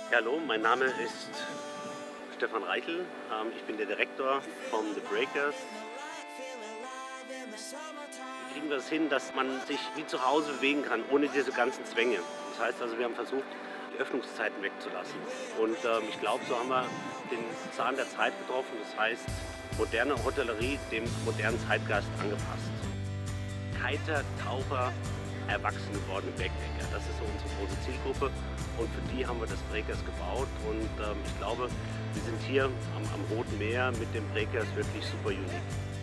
Hallo, mein Name ist Stefan Reichel. Ich bin der Direktor von The Breakers. Wie kriegen wir es hin, dass man sich wie zu Hause bewegen kann, ohne diese ganzen Zwänge? Das heißt also, wir haben versucht, die Öffnungszeiten wegzulassen. Und ich glaube, so haben wir den Zahn der Zeit getroffen. Das heißt, moderne Hotellerie dem modernen Zeitgeist angepasst. Kiter, Taucher, erwachsen gewordene Backpacker. Das ist so unsere große Zielgruppe und für die haben wir das Breakers gebaut und ich glaube, wir sind hier am Roten Meer mit dem Breakers wirklich super unique.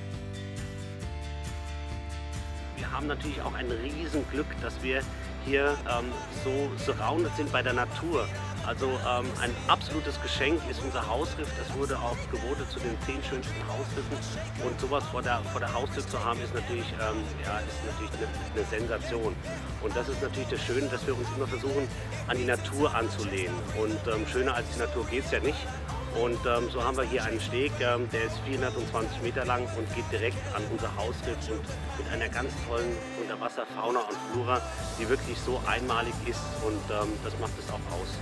Wir haben natürlich auch ein Riesenglück, dass wir hier so surrounded sind bei der Natur. Also ein absolutes Geschenk ist unser Hausriff. Das wurde auch gewotet zu den 10 schönsten Hausriffen. Und sowas vor der Haustür zu haben, ist natürlich, eine Sensation. Und das ist natürlich das Schöne, dass wir uns immer versuchen, an die Natur anzulehnen. Und schöner als die Natur geht es ja nicht. Und so haben wir hier einen Steg, der ist 420 Meter lang und geht direkt an unser Hausriff und mit einer ganz tollen Unterwasserfauna und Flora, die wirklich so einmalig ist und das macht es auch aus.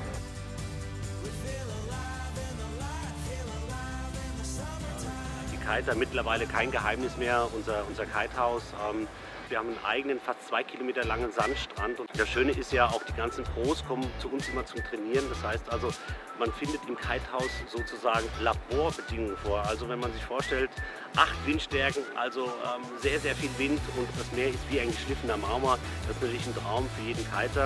Die Kiter, mittlerweile kein Geheimnis mehr, unser Kitehaus. Wir haben einen eigenen, fast 2 Kilometer langen Sandstrand und das Schöne ist ja auch, die ganzen Pros kommen zu uns immer zum Trainieren. Das heißt also, man findet im Kitehaus sozusagen Laborbedingungen vor. Also wenn man sich vorstellt, 8 Windstärken, also sehr, sehr viel Wind und das Meer ist wie ein geschliffener Marmor. Das ist natürlich ein Traum für jeden Kiter.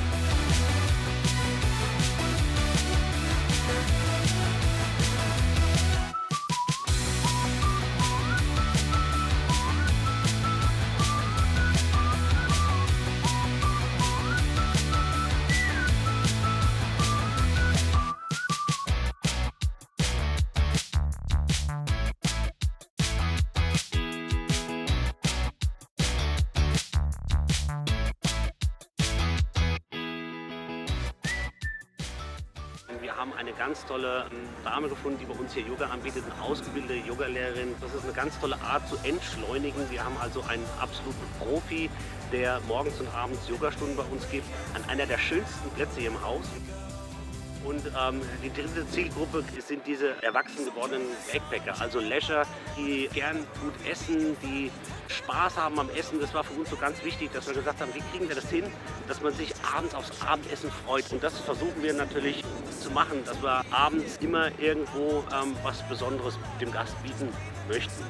Wir haben eine ganz tolle Dame gefunden, die bei uns hier Yoga anbietet, eine ausgebildete Yogalehrerin. Das ist eine ganz tolle Art zu entschleunigen. Wir haben also einen absoluten Profi, der morgens und abends Yogastunden bei uns gibt, an einer der schönsten Plätze hier im Haus. Und die dritte Zielgruppe sind diese erwachsen gewordenen Backpacker, also Leisure, die gern gut essen, die Spaß haben am Essen. Das war für uns so ganz wichtig, dass wir gesagt haben, wie kriegen wir das hin, dass man sich abends aufs Abendessen freut. Und das versuchen wir natürlich zu machen, dass wir abends immer irgendwo was Besonderes dem Gast bieten möchten.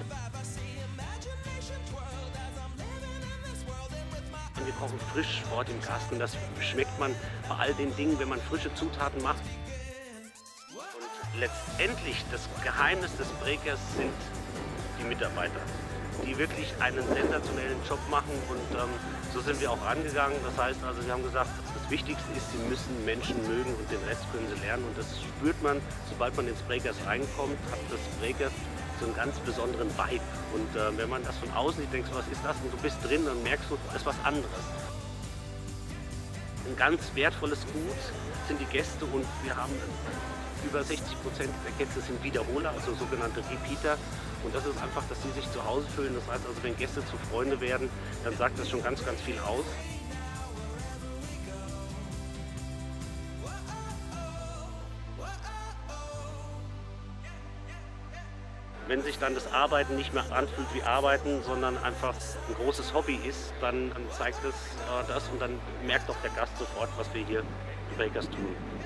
Wir kochen frisch vor dem Gast und das schmeckt man bei all den Dingen, wenn man frische Zutaten macht. Und letztendlich das Geheimnis des Breakers sind die Mitarbeiter, die wirklich einen sensationellen Job machen und so sind wir auch rangegangen. Das heißt also, wir haben gesagt, das Wichtigste ist, sie müssen Menschen mögen und den Rest können sie lernen und das spürt man, sobald man ins Breakers reinkommt, hat das Breakers so einen ganz besonderen Vibe. Und wenn man das von außen sieht, denkst du, was ist das? Und du bist drin, dann merkst du, das ist was anderes. Ein ganz wertvolles Gut sind die Gäste und wir haben über 60% der Gäste sind Wiederholer, also sogenannte Repeater. Und das ist einfach, dass sie sich zu Hause fühlen. Das heißt also, wenn Gäste zu Freunde werden, dann sagt das schon ganz, ganz viel aus. Wenn sich dann das Arbeiten nicht mehr anfühlt wie Arbeiten, sondern einfach ein großes Hobby ist, dann zeigt es das und dann merkt auch der Gast sofort, was wir hier im Breakers tun.